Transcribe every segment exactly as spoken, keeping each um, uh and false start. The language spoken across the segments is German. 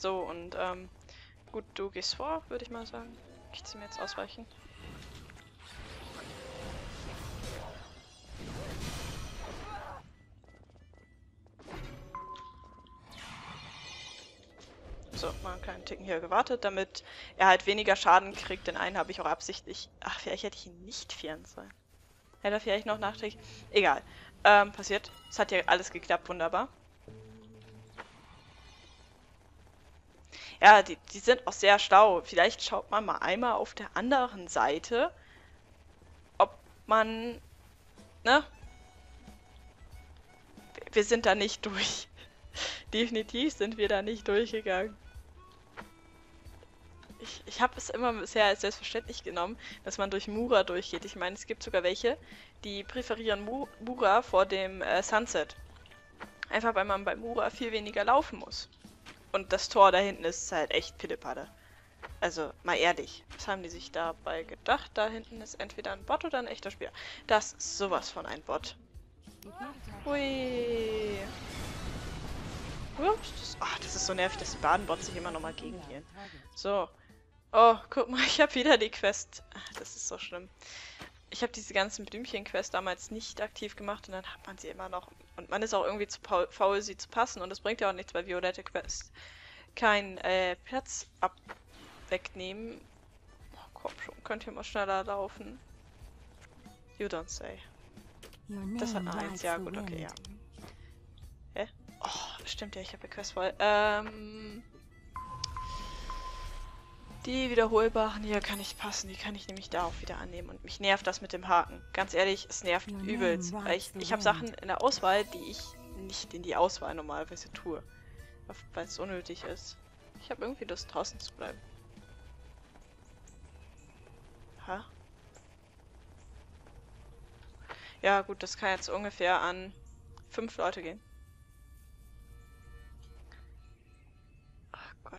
So, und ähm, gut, du gehst vor, würde ich mal sagen. Ich ziehe mir jetzt ausweichen. So, mal einen kleinen Ticken hier gewartet, damit er halt weniger Schaden kriegt. Den einen habe ich auch absichtlich... Ach, vielleicht hätte ich ihn nicht vieren sollen. Hätte er vielleicht noch nachträglich... Egal. Ähm, passiert. Es hat ja alles geklappt, wunderbar. Ja, die, die sind auch sehr schlau. Vielleicht schaut man mal einmal auf der anderen Seite, ob man... Ne? Wir sind da nicht durch. Definitiv sind wir da nicht durchgegangen. Ich, ich habe es immer bisher als selbstverständlich genommen, dass man durch Mura durchgeht. Ich meine, es gibt sogar welche, die präferieren Mu Mura vor dem äh, Sunset. Einfach weil man bei Mura viel weniger laufen muss. Und das Tor da hinten ist halt echt Pillepalle. Also, mal ehrlich, was haben die sich dabei gedacht? Da hinten ist entweder ein Bot oder ein echter Spieler. Das ist sowas von ein Bot. Hui. Ups, das, ach, das ist so nervig, dass die Badenbots sich immer nochmal gegengehen. So. Oh, guck mal, ich habe wieder die Quest. Ach, das ist so schlimm. Ich habe diese ganzen Blümchen-Quests damals nicht aktiv gemacht und dann hat man sie immer noch. Und man ist auch irgendwie zu faul, sie zu passen. Und das bringt ja auch nichts bei violette Quests. Kein äh, Platz ab wegnehmen. Oh, komm schon, könnt ihr mal schneller laufen. You don't say. Das hat eine Eins, ja gut, okay, ja. Hä? Oh, stimmt ja, ich habe ja Quest voll. Ähm... Die wiederholbaren hier kann ich passen, die kann ich nämlich da auch wieder annehmen. Und mich nervt das mit dem Haken. Ganz ehrlich, es nervt übelst. Weil ich, ich habe Sachen in der Auswahl, die ich nicht in die Auswahl normalerweise tue. Weil es unnötig ist. Ich habe irgendwie Lust, draußen zu bleiben. Ha? Ja gut, das kann jetzt ungefähr an fünf Leute gehen. Ach Gott.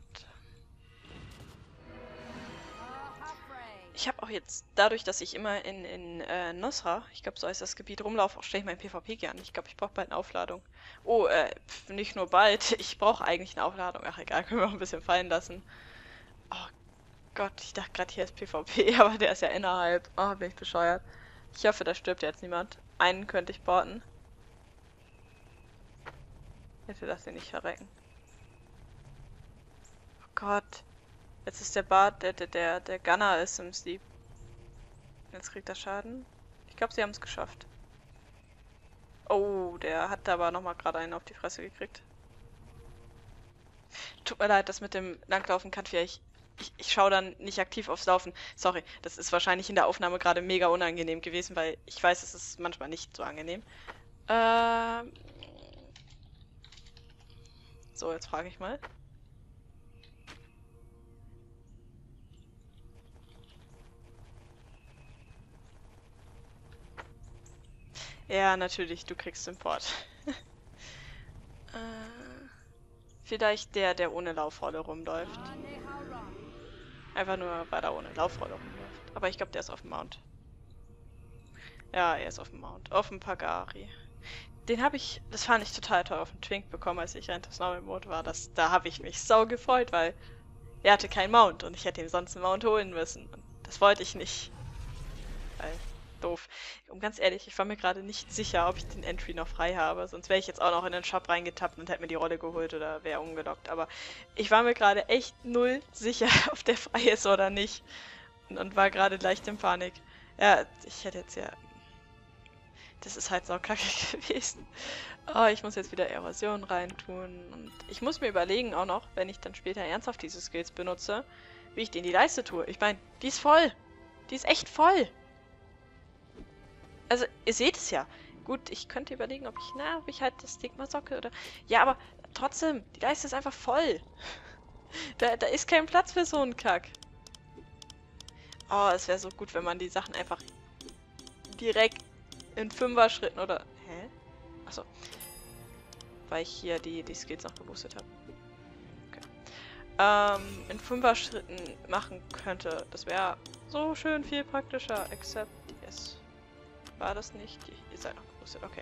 Ich habe auch jetzt, dadurch, dass ich immer in, in äh, Nosra, ich glaube so heißt das Gebiet, rumlaufe, auch stelle ich mein PvP gern. Ich glaube, ich brauche bald eine Aufladung. Oh, äh, pf, nicht nur bald, ich brauche eigentlich eine Aufladung. Ach egal, können wir auch ein bisschen fallen lassen. Oh Gott, ich dachte gerade, hier ist PvP, aber der ist ja innerhalb. Oh, bin ich bescheuert. Ich hoffe, da stirbt jetzt niemand. Einen könnte ich porten. Hätte das hier nicht verrecken. Oh Gott. Jetzt ist der Bart, der, der, der, der Gunner ist im Sleep. Jetzt kriegt er Schaden. Ich glaube, sie haben es geschafft. Oh, der hat aber nochmal gerade einen auf die Fresse gekriegt. Tut mir leid, das mit dem Langlaufen kann vielleicht... Ich, ich schaue dann nicht aktiv aufs Laufen. Sorry, das ist wahrscheinlich in der Aufnahme gerade mega unangenehm gewesen, weil ich weiß, es ist manchmal nicht so angenehm. Ähm... So, jetzt frage ich mal. Ja, natürlich, du kriegst den Port. äh, vielleicht der, der ohne Laufrolle rumläuft. Einfach nur, weil er ohne Laufrolle rumläuft. Aber ich glaube, der ist auf dem Mount. Ja, er ist auf dem Mount. Auf dem Pagari. Den habe ich, das fand ich total toll, auf dem Twink bekommen, als ich Rentas Normal Mode war. Das, da habe ich mich sau gefreut, weil er hatte keinen Mount und ich hätte ihm sonst einen Mount holen müssen. Und das wollte ich nicht. Weil, doof. Und ganz ehrlich, ich war mir gerade nicht sicher, ob ich den Entry noch frei habe. Sonst wäre ich jetzt auch noch in den Shop reingetappt und hätte mir die Rolle geholt oder wäre ungelockt. Aber ich war mir gerade echt null sicher, ob der frei ist oder nicht. Und, und war gerade leicht in Panik. Ja, ich hätte jetzt ja... Das ist halt saukacke gewesen. Oh, ich muss jetzt wieder Erosion reintun. Und ich muss mir überlegen auch noch, wenn ich dann später ernsthaft diese Skills benutze, wie ich die in die Leiste tue. Ich meine, die ist voll. Die ist echt voll. Also, ihr seht es ja. Gut, ich könnte überlegen, ob ich, na, ob ich halt das Stigma socke oder... Ja, aber trotzdem, die Leiste ist einfach voll. da, da ist kein Platz für so einen Kack. Oh, es wäre so gut, wenn man die Sachen einfach direkt in Fünfer-Schritten oder... Hä? Achso. Weil ich hier die, die Skills noch geboostet habe. Okay. Ähm, in Fünfer-Schritten machen könnte. Das wäre so schön viel praktischer. Except, yes. War das nicht? Ihr seid noch geboostet, okay.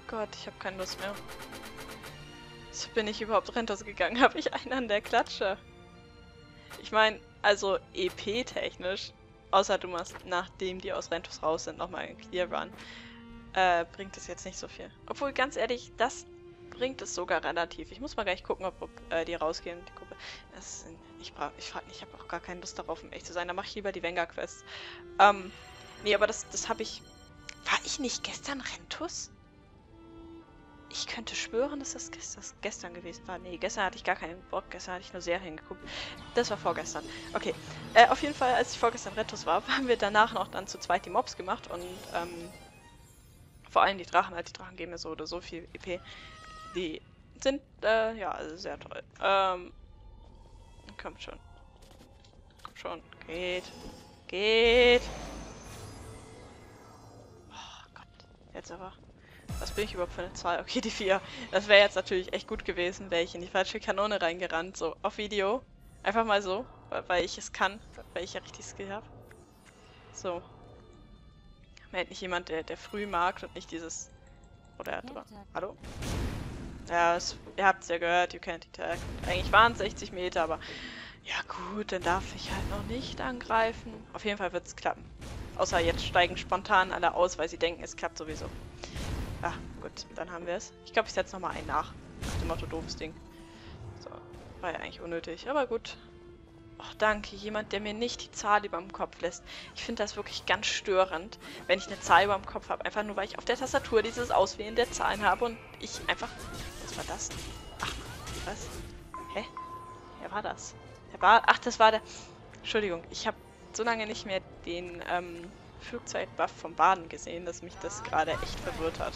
Gott, ich habe keine Lust mehr. So bin ich überhaupt Rentos gegangen? Habe ich einen an der Klatsche? Ich meine, also E P-technisch, außer du machst, nachdem die aus Rentos raus sind, nochmal einen Clear Run, äh, bringt es jetzt nicht so viel. Obwohl, ganz ehrlich, das bringt es sogar relativ. Ich muss mal gleich gucken, ob, ob äh, die rausgehen, die Gruppe. Das sind, ich brauch, ich frage nicht, ich habe auch gar keine Lust darauf, um echt zu sein. Da mache ich lieber die Venga-Quests. Ähm, nee, aber das, das habe ich... War ich nicht gestern Rentus? Ich könnte schwören, dass das gestern, gestern gewesen war. Nee, gestern hatte ich gar keinen Bock. Gestern hatte ich nur Serien geguckt. Das war vorgestern. Okay. Äh, auf jeden Fall, als ich vorgestern Rentus war, haben wir danach noch dann zu zweit die Mobs gemacht. Und ähm, vor allem die Drachen. Halt, die Drachen geben mir so oder so viel E P. Die sind, äh, ja, also sehr toll. Ähm, kommt schon. Kommt schon. Geht. Geht. Oh Gott. Jetzt aber. Was bin ich überhaupt für eine Zahl? Okay, die vier. Das wäre jetzt natürlich echt gut gewesen, wäre ich in die falsche Kanone reingerannt. So, auf Video. Einfach mal so, weil ich es kann. Weil ich ja richtig Skill habe. So. Man hätte nicht jemand, der, der früh mag und nicht dieses... Oder... oder hallo? Ja, es, ihr habt es ja gehört, you can't attack. Eigentlich waren es sechzig Meter, aber... Ja gut, dann darf ich halt noch nicht angreifen. Auf jeden Fall wird es klappen. Außer jetzt steigen spontan alle aus, weil sie denken, es klappt sowieso. Ah, gut, dann haben wir es. Ich glaube, ich setze nochmal einen nach. Nach dem Motto, doofes Ding. So, war ja eigentlich unnötig, aber gut. Och, danke, jemand, der mir nicht die Zahl über dem Kopf lässt. Ich finde das wirklich ganz störend, wenn ich eine Zahl über dem Kopf habe. Einfach nur, weil ich auf der Tastatur dieses Auswählen der Zahlen habe und ich einfach... Was war das? Ach, was? Hä? Wer war das? Der war... Ach, das war der... Entschuldigung, ich habe so lange nicht mehr den ähm, Flugzeitbuff vom Baden gesehen, dass mich das gerade echt verwirrt hat.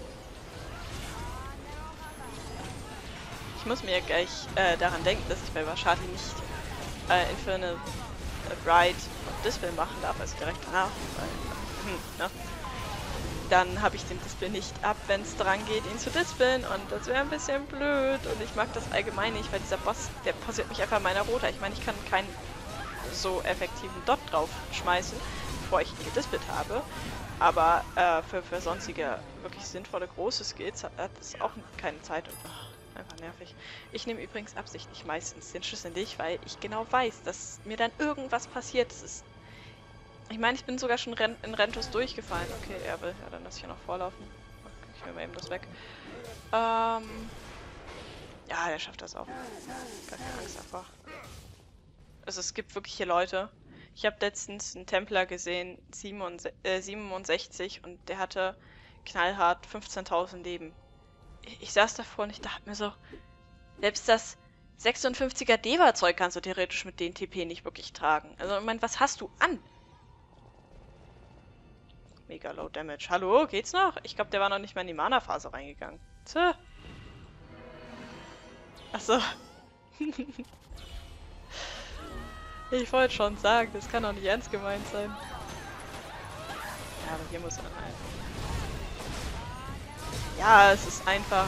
Ich muss mir gleich äh, daran denken, dass ich bei Vashati nicht äh, Infernal äh, Ride und Dispel machen darf, also direkt danach. Weil, hm, ne? Dann habe ich den Dispel nicht ab, wenn es dran geht, ihn zu dispeln und das wäre ein bisschen blöd und ich mag das allgemein nicht, weil dieser Boss, der passiert mich einfach meiner Rota. Ich meine, ich kann keinen so effektiven Dot drauf schmeißen, bevor ich ihn gedispelt habe, aber äh, für, für sonstige wirklich sinnvolle große Skills hat das auch keine Zeit und oh, einfach nervig. Ich nehme übrigens absichtlich meistens den Schlüssel nicht, weil ich genau weiß, dass mir dann irgendwas passiert. Das ist Ich meine, ich bin sogar schon Ren in Rentus durchgefallen. Okay, er will. Ja, dann lasse ich ja noch vorlaufen. Okay, ich nehme mal eben das weg. Ähm. Ja, der schafft das auch. Gar keine Angst einfach. Also es gibt wirklich hier Leute. Ich habe letztens einen Templer gesehen, siebenundsechzig, und der hatte knallhart fünfzehntausend Leben. Ich, ich saß davor und ich dachte mir so, selbst das sechsundfünfziger Deva-Zeug kannst du theoretisch mit den T P nicht wirklich tragen. Also ich meine, was hast du an? Mega low Damage. Hallo, geht's noch? Ich glaube, der war noch nicht mal in die Mana-Phase reingegangen. Tja. Achso. Ich wollte schon sagen, das kann doch nicht ernst gemeint sein. Ja, aber hier muss er rein. Ja, es ist einfach...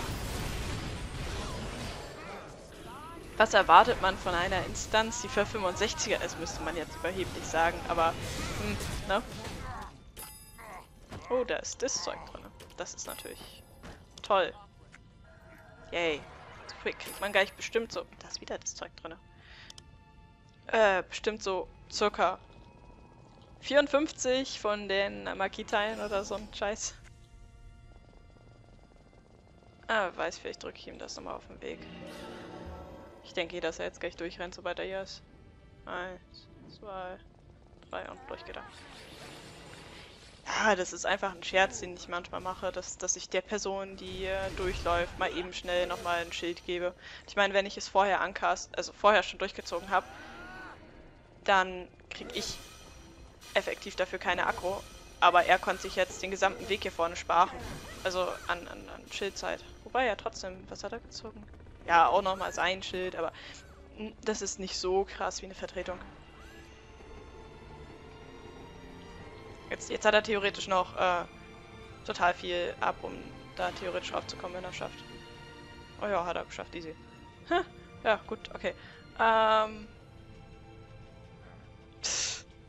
Was erwartet man von einer Instanz, die für fünfundsechziger ist, müsste man jetzt überheblich sagen, aber... Hm, ne? Oh, da ist das Zeug drin. Das ist natürlich toll. Yay. So kriegt man gleich bestimmt so... Da ist wieder das Zeug drin. Äh, bestimmt so circa vierundfünfzig von den Magie-Teilen oder so ein Scheiß. Ah, weiß, vielleicht drücke ich ihm das nochmal auf den Weg. Ich denke, dass er jetzt gleich durchrennt, sobald er hier ist. Eins, zwei, drei und durchgedacht. Ja, das ist einfach ein Scherz, den ich manchmal mache, dass, dass ich der Person, die äh, durchläuft, mal eben schnell nochmal ein Schild gebe. Ich meine, wenn ich es vorher ancast, also vorher schon durchgezogen habe, dann kriege ich effektiv dafür keine Aggro. Aber er konnte sich jetzt den gesamten Weg hier vorne sparen. Also an, an, an Schildzeit. Wobei ja trotzdem, was hat er gezogen? Ja, auch nochmal sein Schild, aber das ist nicht so krass wie eine Vertretung. Jetzt, jetzt hat er theoretisch noch äh, total viel ab, um da theoretisch raufzukommen, wenn er es schafft. Oh ja, hat er geschafft, easy. Hm, ja, gut, okay. Ähm...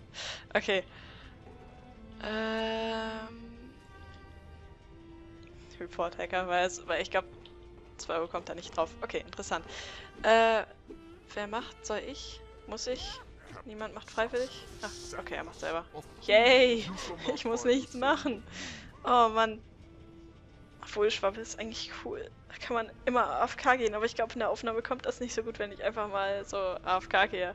Okay. Ähm, Report-Hacker, weil, es, weil ich glaube, zwei Euro kommt da nicht drauf. Okay, interessant. Äh, wer macht? Soll ich? Muss ich? Niemand macht freiwillig? Ach, okay, er macht selber. Yay! Ich muss nichts machen. Oh Mann. Obwohl, Schwabbel ist eigentlich cool. Da kann man immer A F K gehen, aber ich glaube, in der Aufnahme kommt das nicht so gut, wenn ich einfach mal so A F K gehe.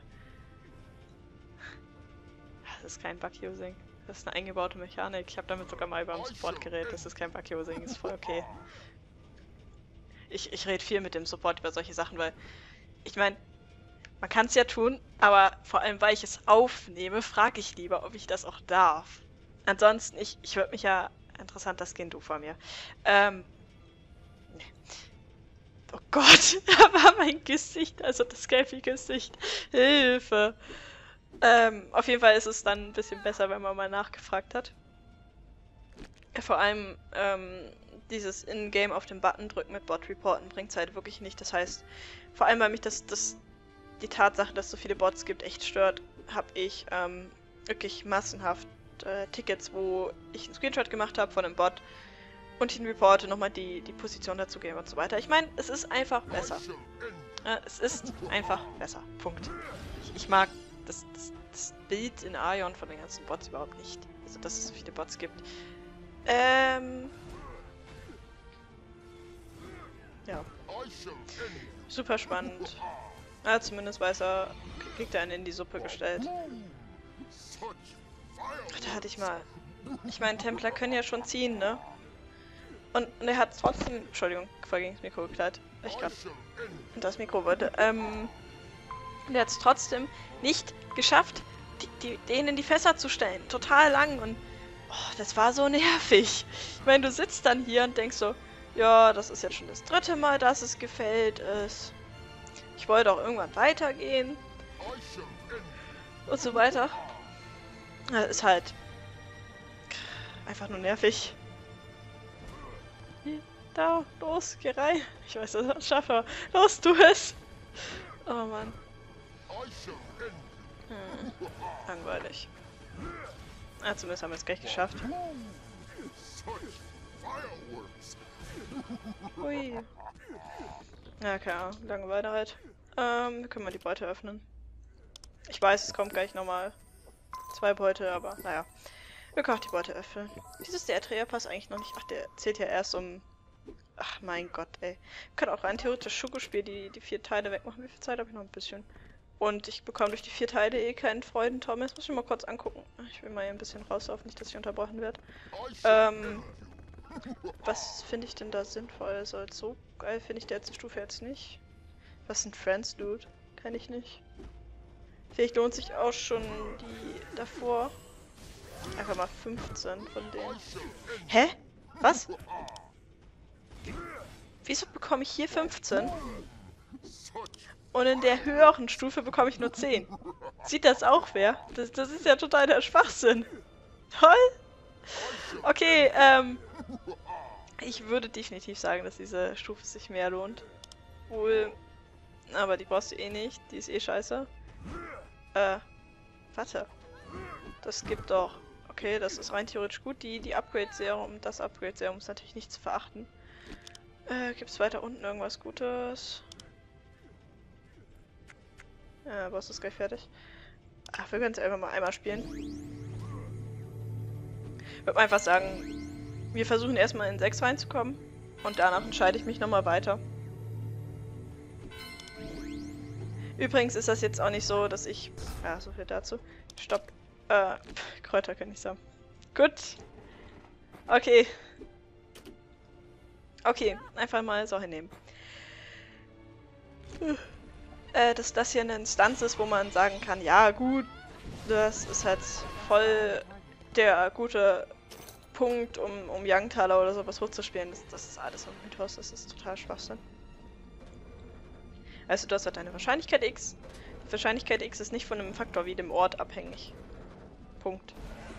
Das ist kein Bug-Using. Das ist eine eingebaute Mechanik. Ich habe damit sogar mal über ein Support geredet. Das ist kein Bug-Using, ist voll okay. Ich, ich rede viel mit dem Support über solche Sachen, weil ich meine, man kann es ja tun, aber vor allem, weil ich es aufnehme, frage ich lieber, ob ich das auch darf. Ansonsten, ich, ich würde mich ja... Interessant, das Skin du vor mir. Ähm... Nee. Oh Gott, da war mein Gesicht, also das gelbe Gesicht. Hilfe! Ähm, auf jeden Fall ist es dann ein bisschen besser, wenn man mal nachgefragt hat. Vor allem, ähm, dieses In-Game auf den Button drücken mit Bot-Reporten bringt es halt wirklich nicht. Das heißt, vor allem, weil mich das, das die Tatsache, dass es so viele Bots gibt, echt stört, habe ich ähm, wirklich massenhaft äh, Tickets, wo ich einen Screenshot gemacht habe von einem Bot und ich ihn reporte, nochmal die, die Position dazu gebe und so weiter. Ich meine, es ist einfach besser. Äh, es ist einfach besser. Punkt. Ich, ich mag das, das, das Bild in Aion von den ganzen Bots überhaupt nicht. Also, dass es so viele Bots gibt. Ähm... Ja. Super spannend. Ja, zumindest weiß er, kriegt er einen in die Suppe gestellt. Da hatte ich mal... Ich meine, Templer können ja schon ziehen, ne? Und, und er hat trotzdem... Entschuldigung, voll gegen das Mikro gekleidet. Ich glaube, das Mikro wollte. Ähm... Und er hat es trotzdem nicht geschafft, die, die, den in die Fässer zu stellen. Total lang und... Oh, das war so nervig. Ich meine, du sitzt dann hier und denkst so... Ja, das ist jetzt schon das dritte Mal, dass es gefällt ist. Ich wollte auch irgendwann weitergehen. Und so weiter. Das ist halt einfach nur nervig. Da, los, geh rein. Ich weiß, dass ich das schaffe. Los, tu es. Oh Mann. Hm, langweilig. Ah, zumindest haben wir es gleich geschafft. Ui. Ja, keine Ahnung. Langeweile halt. Ähm, wir können mal die Beute öffnen. Ich weiß, es kommt gleich nochmal zwei Beute, aber naja. Wir können auch die Beute öffnen. Wieso ist der Atreya-Pass eigentlich noch nicht? Ach, der zählt ja erst um... Ach mein Gott, ey. Wir können auch rein theoretisch Schuko-Spiel die, die vier Teile wegmachen. Wie viel Zeit habe ich noch? Ein bisschen. Und ich bekomme durch die vier Teile eh keinen Freudentraum. Jetzt muss ich mal kurz angucken. Ich will mal hier ein bisschen rauslaufen, nicht, dass ich unterbrochen werde. Ähm... Was finde ich denn da sinnvoll? Also so geil finde ich die letzte Stufe jetzt nicht. Was sind Friends, Dude? Kann ich nicht. Vielleicht lohnt sich auch schon die davor. Einfach mal fünfzehn von denen. Hä? Was? Wieso bekomme ich hier fünfzehn? Und in der höheren Stufe bekomme ich nur zehn. Sieht das auch wer? Das, das ist ja total der Schwachsinn. Toll! Okay, ähm... Ich würde definitiv sagen, dass diese Stufe sich mehr lohnt. Wohl... Aber die brauchst du eh nicht. Die ist eh scheiße. Äh... Warte. Das gibt doch... Okay, das ist rein theoretisch gut. Die, die Upgrade-Serum, das Upgrade-Serum ist natürlich nicht zu verachten. Äh, gibt's weiter unten irgendwas Gutes? Ja, Boss ist gleich fertig. Ach, wir können es einfach mal einmal spielen. Ich würde einfach sagen... Wir versuchen erstmal in sechs reinzukommen und danach entscheide ich mich nochmal weiter. Übrigens ist das jetzt auch nicht so, dass ich... Ja, so viel dazu. Stopp. Äh, Kräuter kann ich sagen. Gut. Okay. Okay, einfach mal so hinnehmen. Äh, dass das hier eine Instanz ist, wo man sagen kann, ja gut, das ist halt voll der gute... Punkt, um, um Youngtaler oder sowas hochzuspielen. Das, das ist alles ein Mythos, das ist total Schwachsinn. Also du hast halt eine Wahrscheinlichkeit X. Die Wahrscheinlichkeit X ist nicht von einem Faktor wie dem Ort abhängig. Punkt.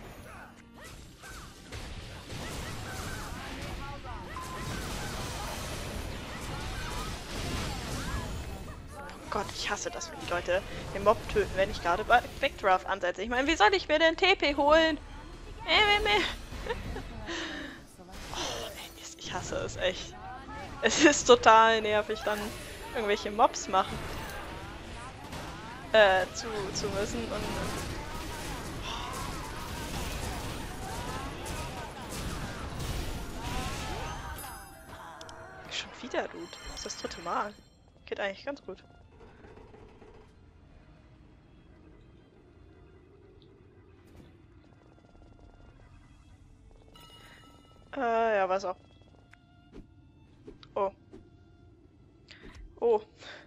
Oh Gott, ich hasse das, wenn die Leute den Mob töten, wenn ich gerade bei Backdraft ansetze. Ich meine, wie soll ich mir denn T P holen? Äh, äh, äh. Oh, ey, ich hasse hasse es echt. Es ist total nervig, dann irgendwelche Mobs machen äh, zu, zu müssen und schon wieder, Dude. Das ist das dritte Mal. Geht eigentlich ganz gut. Äh, ja, was auch. Oh. Oh.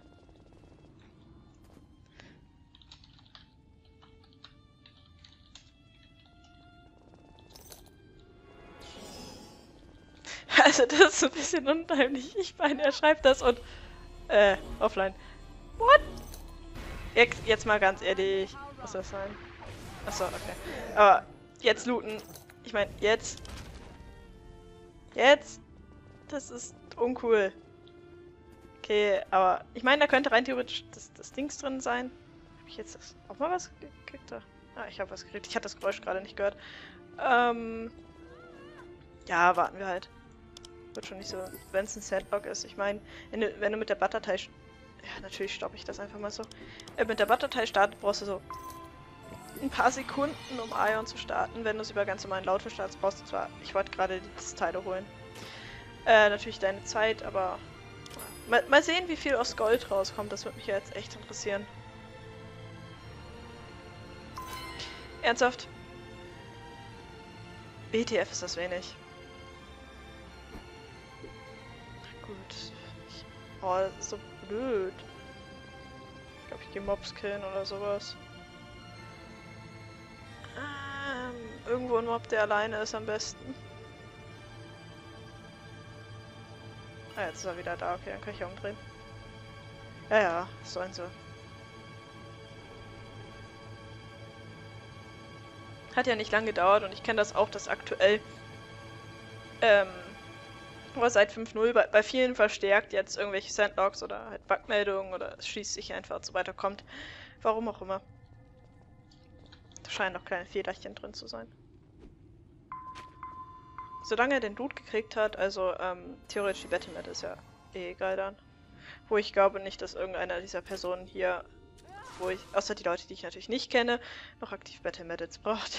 Also das ist ein bisschen unheimlich. Ich meine, er schreibt das und... Äh, offline. What? Jetzt, jetzt mal ganz ehrlich. Was soll das sein? Achso, okay. Aber jetzt looten. Ich meine, jetzt. Jetzt. Das ist uncool. Okay, aber ich meine, da könnte rein theoretisch das, das Dings drin sein. Habe ich jetzt das auch mal was gekriegt? Ah, ich habe was gekriegt. Ich hatte das Geräusch gerade nicht gehört. Ähm. Ja, warten wir halt. Wird schon nicht so, wenn es ein Sandlog ist. Ich meine, wenn du, wenn du mit der Butterdatei... Ja, natürlich stoppe ich das einfach mal so. Äh, mit der Butterdatei startet, brauchst du so ein paar Sekunden, um Ion zu starten. Wenn du es über ganz normalen Lautverstarts startest, brauchst du zwar... Ich wollte gerade die Teile holen. Äh, natürlich deine Zeit, aber... Mal, mal sehen, wie viel aus Gold rauskommt. Das würde mich ja jetzt echt interessieren. Ernsthaft? B T F ist das wenig. Gut. Ich, oh, das ist so blöd. Ich glaube, ich gehe Mobs killen oder sowas. Ähm, irgendwo ein Mob, der alleine ist am besten. Ah, jetzt ist er wieder da. Okay, dann kann ich ja umdrehen. Ja, ja, sollen sie. Hat ja nicht lange gedauert und ich kenne das auch, dass aktuell ähm, oder seit fünf Punkt null bei, bei vielen verstärkt jetzt irgendwelche Sandlogs oder halt Bugmeldungen oder es schließt sich einfach und so weiter kommt. Warum auch immer. Da scheinen noch kleine Fehlerchen drin zu sein. Solange er den Loot gekriegt hat, also ähm, theoretisch die Battlenet ist ja eh egal dann. Wo ich glaube nicht, dass irgendeiner dieser Personen hier, wo ich, außer die Leute, die ich natürlich nicht kenne, noch aktiv Battle Medals braucht.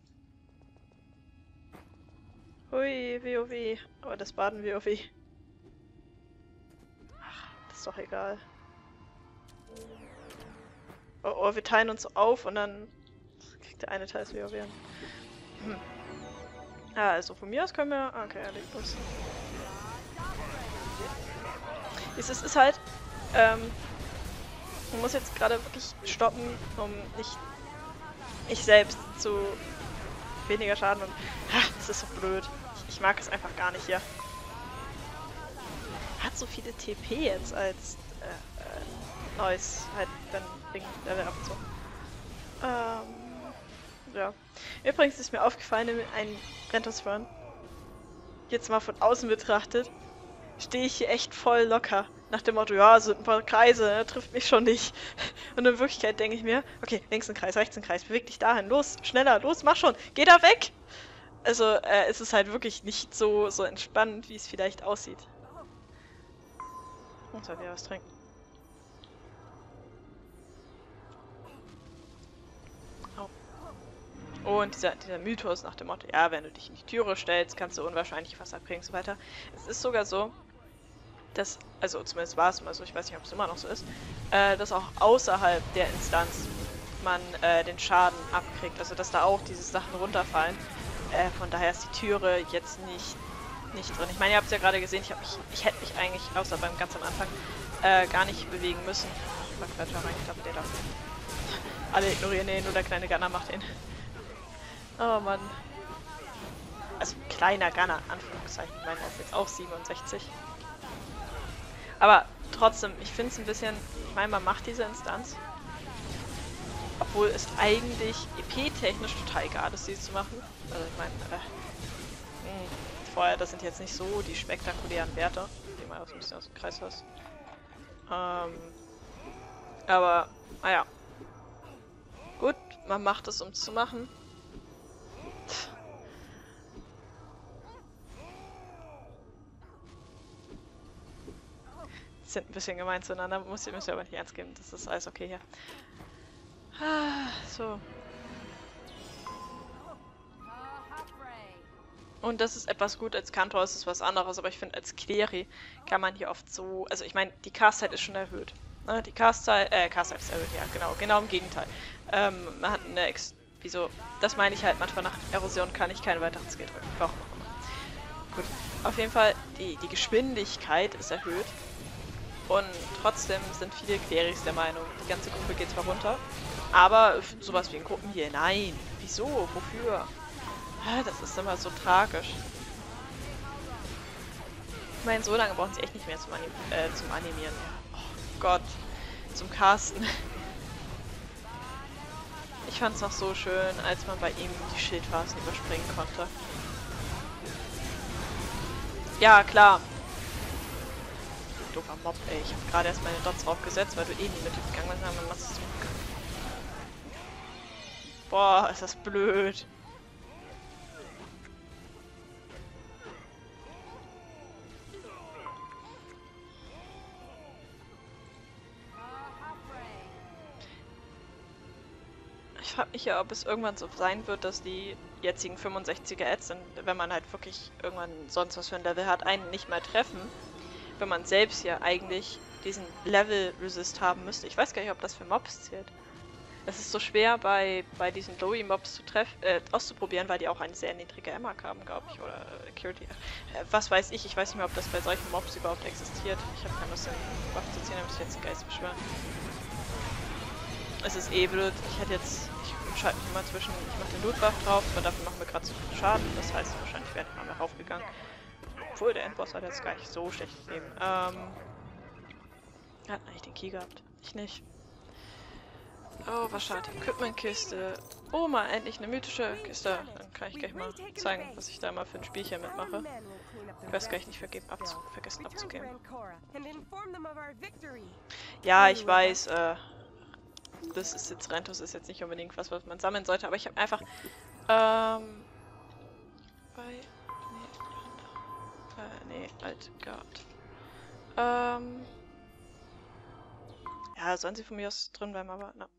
Hui, WoW. Aber das Baden WoW. Ach, das ist doch egal. Oh, oh, wir teilen uns so auf und dann kriegt der eine Teil das WoW an. Hm. Ah, also von mir aus können wir... Okay, er legt los. Es ist, ist halt... Ähm, man muss jetzt gerade wirklich stoppen, um nicht ich selbst zu weniger Schaden und... Ha, das ist so blöd. Ich, ich mag es einfach gar nicht hier. Hat so viele T P jetzt als äh, äh, neues, halt, wenn Ding Level up und so. Ähm, ja. Übrigens ist mir aufgefallen, in einem Rentos Run, jetzt mal von außen betrachtet, stehe ich hier echt voll locker. Nach dem Motto, ja, sind ein paar Kreise, ne, trifft mich schon nicht. Und in Wirklichkeit denke ich mir, okay, links ein Kreis, rechts ein Kreis, beweg dich dahin, los, schneller, los, mach schon, geh da weg! Also, äh, es ist halt wirklich nicht so, so entspannend, wie es vielleicht aussieht. Muss halt wieder was trinken. Oh. Und dieser, dieser Mythos nach dem Motto, ja, wenn du dich in die Türe stellst, kannst du unwahrscheinlich was abkriegen und so weiter. Es ist sogar so, dass, also zumindest war es mal so, ich weiß nicht, ob es immer noch so ist, äh, dass auch außerhalb der Instanz man äh, den Schaden abkriegt. Also dass da auch diese Sachen runterfallen. Äh, von daher ist die Türe jetzt nicht, nicht drin. Ich meine, ihr habt es ja gerade gesehen, ich, hab mich, ich hätte mich eigentlich, außer beim ganz am Anfang, äh, gar nicht bewegen müssen. Ich war rein, ich glaube, der da. Alle ignorieren den, nur der kleine Gunner macht den. Oh Mann. Also kleiner Gunner, Anführungszeichen. Ich meine, er ist jetzt auch siebenundsechzig. Aber trotzdem, ich finde es ein bisschen, ich meine, man macht diese Instanz, obwohl es eigentlich E P-technisch total egal ist, sie zu machen. Also ich meine, äh, mh, vorher, das sind jetzt nicht so die spektakulären Werte, die man auch so ein bisschen aus dem Kreis hast. Ähm, aber, naja. Gut, man macht es, um es zu machen. sind ein bisschen gemein zueinander, muss, müssen wir aber nicht ernst geben. Das ist alles okay hier. Ah, so. Und das ist etwas gut, als Kantor ist es was anderes, aber ich finde, als Cleri kann man hier oft so... Also ich meine, die Castzeit ist schon erhöht. Ne? Die Castzeit, äh, Castzeit ist erhöht, ja, genau. Genau im Gegenteil. Ähm, man hat eine Ex... Wieso? Das meine ich halt, manchmal nach Erosion kann ich kein weiteres Skill drücken. Warum auch immer. Gut. Auf jeden Fall, die, die Geschwindigkeit ist erhöht. Und trotzdem sind viele Cleris der Meinung, die ganze Gruppe geht zwar runter, aber sowas wie in Gruppen hier, nein. Wieso? Wofür? Das ist immer so tragisch. Ich meine, so lange brauchen sie echt nicht mehr zum, Anim äh, zum Animieren. Oh Gott. Zum Casten. Ich fand es noch so schön, als man bei ihm die Schildphasen überspringen konnte. Ja, klar. Doofer Mob, ey. Ich habe gerade erst meine Dots draufgesetzt, weil du eh nie mitgegangen bist. Dann machst du... Boah, ist das blöd. Ich frage mich ja, ob es irgendwann so sein wird, dass die jetzigen fünfundsechziger Ads, wenn man halt wirklich irgendwann sonst was für ein Level hat, einen nicht mehr treffen. Wenn man selbst ja eigentlich diesen Level-Resist haben müsste. Ich weiß gar nicht, ob das für Mobs zählt. Es ist so schwer bei, bei diesen Lowy-Mobs zu treffen, äh, auszuprobieren, weil die auch eine sehr niedrige M A K haben, glaube ich, oder äh, Security. Äh, was weiß ich, ich weiß nicht mehr, ob das bei solchen Mobs überhaupt existiert. Ich habe keine Lust, den Buff zu ziehen, damit ich jetzt den Geist beschwören. Es ist eh blöd. Ich hätte jetzt, ich schalte mich immer zwischen, ich mache den Loot-Buff drauf, aber dafür machen wir gerade zu viel Schaden. Das heißt, wahrscheinlich wäre ich mal mehr raufgegangen. Obwohl, der Endboss hat jetzt gar nicht so schlechtes Leben. Ähm, hat eigentlich den Key gehabt. Ich nicht. Oh, was schade. Equipment-Kiste. Oh, mal endlich eine mythische Kiste. Dann kann ich gleich mal zeigen, was ich da mal für ein Spielchen mitmache. Ich weiß gar nicht vergeben, abzu vergessen abzugeben. Ja, ich weiß, äh, das ist jetzt, Rentus ist jetzt nicht unbedingt was, was man sammeln sollte, aber ich habe einfach, ähm, bei, nee, äh, nee, Altgard. Ähm, ja, sollen sie von mir aus drin bleiben, aber, na.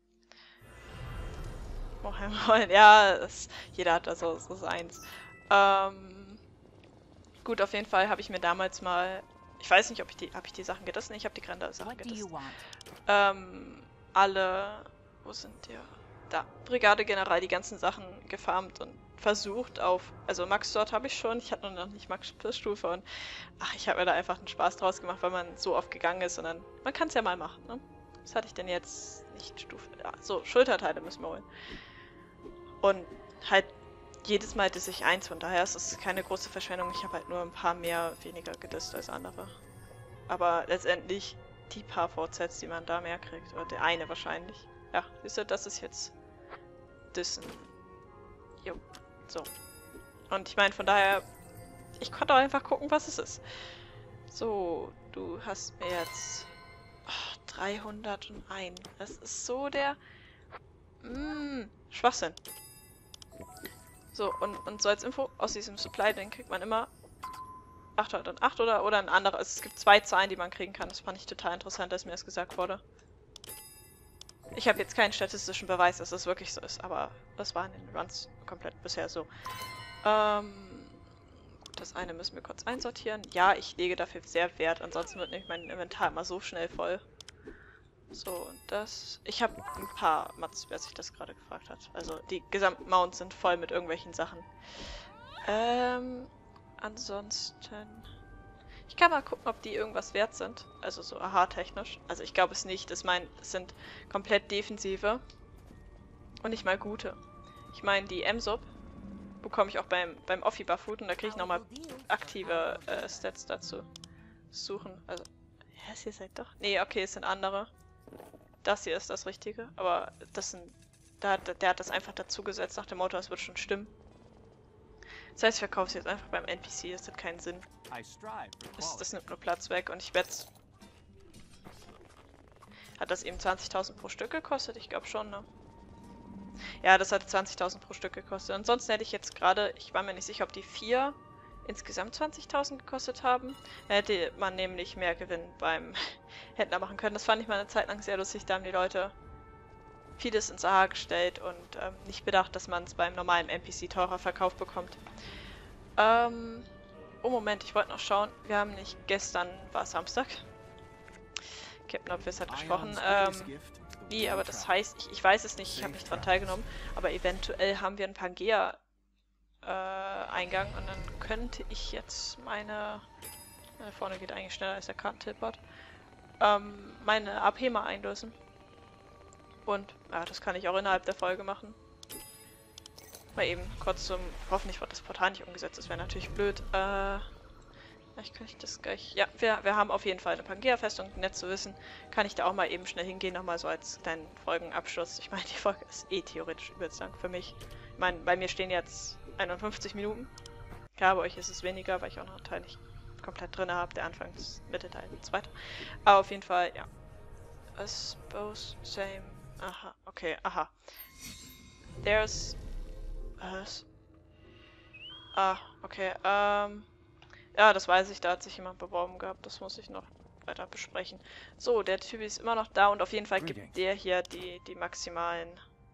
Oh, ja, das, jeder hat da so, so eins. Ähm, gut, auf jeden Fall habe ich mir damals mal, ich weiß nicht, ob ich die, habe ich die Sachen gedisst? Nee, ich habe die Grender-Sachen gedisst. Ähm, alle, wo sind die? Da, Brigade General, die ganzen Sachen gefarmt und versucht auf, also Max dort habe ich schon, ich hatte noch nicht Max Plus Stufe und ach, ich habe mir da einfach einen Spaß draus gemacht, weil man so oft gegangen ist und dann, man kann es ja mal machen, ne? Was hatte ich denn jetzt? Nicht Stufe, ja, so, Schulterteile müssen wir holen. Und halt jedes Mal disse ich eins, von daher ist es keine große Verschwendung, ich habe halt nur ein paar mehr weniger gedisst als andere. Aber letztendlich die paar V Zs, die man da mehr kriegt, oder der eine wahrscheinlich. Ja, siehst du, das ist jetzt Dissen. Jo, so. Und ich meine, von daher, ich konnte auch einfach gucken, was es ist. So, du hast mir jetzt oh, dreihunderteins. Das ist so der mm, Schwachsinn. So, und, und so als Info, aus diesem Supply, den kriegt man immer achthundertacht oder, oder ein anderer. Es gibt zwei Zahlen, die man kriegen kann. Das fand ich total interessant, dass mir das gesagt wurde. Ich habe jetzt keinen statistischen Beweis, dass das wirklich so ist, aber das war in den Runs komplett bisher so. Ähm, das eine müssen wir kurz einsortieren. Ja, ich lege dafür sehr Wert, ansonsten wird nämlich mein Inventar immer so schnell voll. So, und das... Ich habe ein paar Mats, wer sich das gerade gefragt hat. Also, die gesamten Mounts sind voll mit irgendwelchen Sachen. Ähm, ansonsten... Ich kann mal gucken, ob die irgendwas wert sind. Also so A H-technisch. Also ich glaube es nicht. Ich meine, es sind komplett defensive. Und nicht mal gute. Ich meine, die M-Sub bekomme ich auch beim, beim Offi-Buff-Food und da kriege ich nochmal aktive äh, Stats dazu. Suchen. Also, ja, ihr seid doch... Nee, okay, es sind andere. Das hier ist das Richtige. Aber das sind... Da, der hat das einfach dazu gesetzt nach dem Motto, es wird schon stimmen. Das heißt, ich verkaufe es jetzt einfach beim N P C, das hat keinen Sinn. Das, das nimmt nur Platz weg und ich werde es... Hat das eben zwanzigtausend pro Stück gekostet? Ich glaube schon, ne? Ja, das hat zwanzigtausend pro Stück gekostet. Ansonsten hätte ich jetzt gerade... Ich war mir nicht sicher, ob die vier insgesamt zwanzigtausend gekostet haben. Da hätte man nämlich mehr Gewinn beim Händler machen können. Das fand ich mal eine Zeit lang sehr lustig. Da haben die Leute vieles ins A H gestellt und ähm, nicht bedacht, dass man es beim normalen N P C teurer verkauft bekommt. Ähm, oh Moment, ich wollte noch schauen. Wir haben nicht, gestern war Samstag. Captain Obvious hat gesprochen. Ähm, wie, aber das heißt, ich, ich weiß es nicht, ich habe nicht dran teilgenommen, aber eventuell haben wir einen Pangea äh, Eingang und dann könnte ich jetzt meine, meine vorne geht eigentlich schneller als der Kartentilport, ähm, meine A P mal einlösen. Und, ja, das kann ich auch innerhalb der Folge machen. Mal eben kurz zum, hoffentlich wird das Portal nicht umgesetzt, das wäre natürlich blöd. Äh, vielleicht kann ich das gleich, ja, wir, wir haben auf jeden Fall eine Pangea-Festung, nett zu wissen. Kann ich da auch mal eben schnell hingehen, nochmal so als kleinen Folgenabschluss. Ich meine, die Folge ist eh theoretisch übelst lang für mich. Ich meine, bei mir stehen jetzt einundfünfzig Minuten. Klar, bei euch ist es weniger, weil ich auch noch einen Teil nicht komplett drin habe, der Anfangs-, Mitte-Teil und so weiter. Aber auf jeden Fall, ja. I suppose, same. Aha, okay, aha. There's... Was? Ah, okay, ähm... ja, das weiß ich, da hat sich jemand beworben gehabt, das muss ich noch weiter besprechen. So, der Typ ist immer noch da und auf jeden Fall gibt der hier die, die maximalen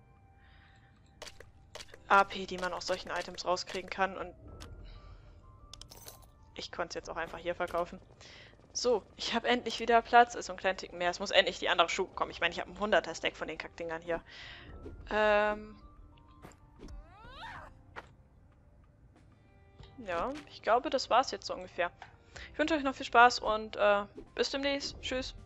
A P, die man aus solchen Items rauskriegen kann und ich konnte es jetzt auch einfach hier verkaufen. So, ich habe endlich wieder Platz, ist so ein kleiner Ticken mehr. Es muss endlich die andere Schuhe kommen. Ich meine, ich habe ein hunderter Stack von den Kackdingern hier. Ähm... Ja, ich glaube, das war's jetzt so ungefähr. Ich wünsche euch noch viel Spaß und äh, bis demnächst. Tschüss.